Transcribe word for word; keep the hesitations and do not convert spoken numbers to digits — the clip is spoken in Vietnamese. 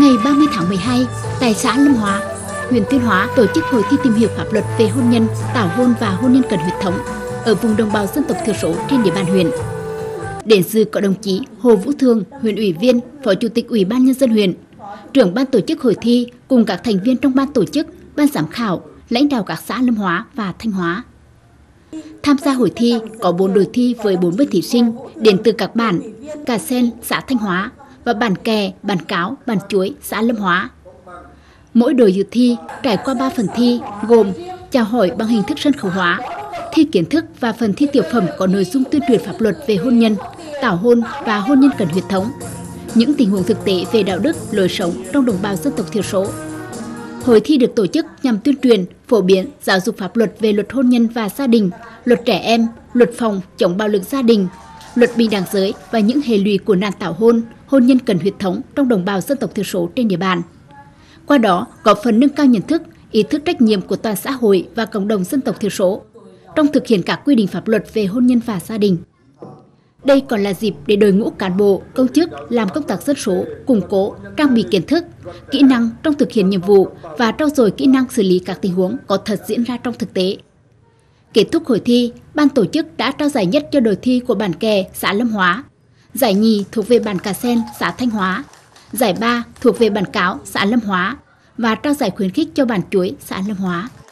Ngày ba mươi tháng mười hai, tại xã Lâm Hóa, huyện Tuyên Hóa tổ chức hội thi tìm hiểu pháp luật về hôn nhân, tảo hôn và hôn nhân cận huyết thống ở vùng đồng bào dân tộc thiểu số trên địa bàn huyện. Đến dự có đồng chí Hồ Vũ Thương, huyện ủy viên, phó chủ tịch Ủy ban nhân dân huyện, trưởng ban tổ chức hội thi cùng các thành viên trong ban tổ chức, ban giám khảo, lãnh đạo các xã Lâm Hóa và Thanh Hóa. Tham gia hội thi có bốn đội thi với bốn mươi thí sinh đến từ các bản Cà Sen, xã Thanh Hóa và bản Kè, bản Cáo, bản Chuối, xã Lâm Hóa. Mỗi đội dự thi trải qua ba phần thi gồm chào hỏi bằng hình thức sân khấu hóa, thi kiến thức và phần thi tiểu phẩm có nội dung tuyên truyền pháp luật về hôn nhân, tảo hôn và hôn nhân cận huyết thống, những tình huống thực tế về đạo đức, lối sống trong đồng bào dân tộc thiểu số. Hội thi được tổ chức nhằm tuyên truyền, phổ biến, giáo dục pháp luật về luật hôn nhân và gia đình, luật trẻ em, luật phòng chống bạo lực gia đình, luật bình đẳng giới và những hệ lụy của nạn tảo hôn, hôn nhân cận huyết thống trong đồng bào dân tộc thiểu số trên địa bàn. Qua đó, góp phần nâng cao nhận thức, ý thức trách nhiệm của toàn xã hội và cộng đồng dân tộc thiểu số trong thực hiện các quy định pháp luật về hôn nhân và gia đình. Đây còn là dịp để đội ngũ cán bộ, công chức làm công tác dân số, củng cố, trang bị kiến thức, kỹ năng trong thực hiện nhiệm vụ và trau dồi kỹ năng xử lý các tình huống có thật diễn ra trong thực tế. Kết thúc hội thi, ban tổ chức đã trao giải nhất cho đội thi của bản Kè, xã Lâm Hóa, giải nhì thuộc về bản Cà Sen, xã Thanh Hóa, giải ba thuộc về bản Cáo, xã Lâm Hóa và trao giải khuyến khích cho bản Chuối, xã Lâm Hóa.